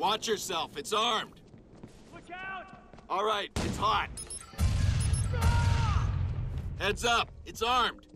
Watch yourself, it's armed. Look out! All right, it's hot. Heads up, it's armed.